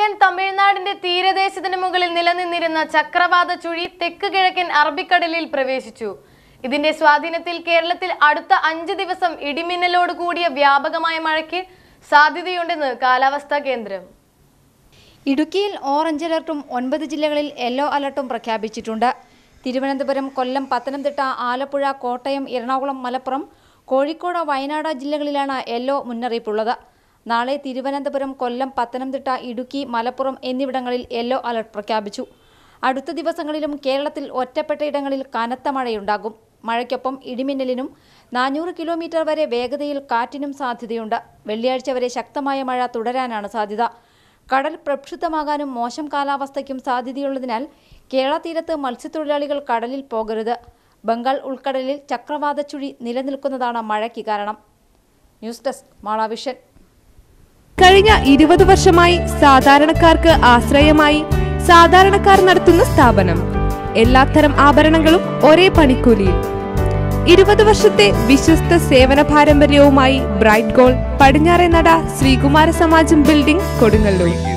വടക്കൻ തമിഴ്നാടിന്റെ തീരദേശത്തിന് മുകളിൽ നിലനിന്നിരുന്ന ചക്രവാത ചുഴി തെക്ക് കിഴക്കൻ അറബിക്കടലിൽ പ്രവേശിച്ചു. ഇതിന്റെ സ്വാധീനത്തിൽ കേരളത്തിൽ അടുത്ത 5 ദിവസം ഇടിമിന്നലോട് കൂടിയ വ്യാപകമായ മഴയ്ക്ക് സാധ്യതയുണ്ടെന്ന് കാലാവസ്ഥാ കേന്ദ്രം. ഇടുക്കിയിൽ ഓറഞ്ച് അലർട്ടും 9 ജില്ലകളിൽ യെല്ലോ അലർട്ടും പ്രഖ്യാപിച്ചിട്ടുണ്ട്. തിരുവനന്തപുരം, കൊല്ലം, പത്തനംതിട്ട, ആലപ്പുഴ, കോട്ടയം, എറണാകുളം, മലപ്പുറം, കോഴിക്കോട്, വയനാട് ജില്ലകളിലാണ് യെല്ലോ മുന്നറിയിപ്പുള്ളത്. നാളെ തിരുവനന്തപുരം, കൊല്ലം, പത്തനംതിട്ട, ഇടുക്കി, മലപ്പുറം എന്നിവിടങ്ങളിൽ യെല്ലോ അലർട്ട് പ്രഖ്യാപിച്ചു. അടുത്ത ദിവസങ്ങളിലും കേരളത്തിൽ ഒറ്റപ്പെട്ട ഇടങ്ങളിൽ കനത്ത മഴയുണ്ടാകും. മഴയ്ക്കൊപ്പം ഇടിമിന്നലിനും 400 കിലോമീറ്റർ വരെ വേഗതയിൽ കാറ്റിനും സാധ്യതയുണ്ട്. വെള്ളിയാഴ്ച വരെ ശക്തമായ മഴ തുടരാനാണ് സാധ്യത. കടൽ പ്രക്ഷുബ്ധമാകാനും മോശം കാലാവസ്ഥയ്ക്കും സാധ്യതയുള്ളതിനാൽ കേരള തീരത്ത് മത്സ്യത്തൊഴിലാളികൾ കടലിൽ പോകരുത്. ബംഗാൾ ഉൾക്കടലിൽ ചക്രവാത ചുഴി നിലനിൽക്കുന്നതാണ് മഴയ്ക്ക് കാരണം. ന്യൂസ് ഡെസ്ക് മാളാവിഷൻ. കഴിഞ്ഞ 20 വർഷമായി സാധാരണക്കാർക്ക് ആശ്രയമായി സാധാരണക്കാർ നടത്തുന്ന സ്ഥാപനം. എല്ലാത്തരം ആഭരണങ്ങളും ഒരേ പണിക്കൂലിയിൽ. 20 വർഷത്തെ വിശ്വസ്ത സേവന പാരമ്പര്യവുമായി ബ്രൈറ്റ് ഗോൾഡ്, പടിഞ്ഞാറേ നട, ശ്രീകുമാര സമാജം ബിൽഡിംഗ്, കൊടുങ്ങല്ലൂർ.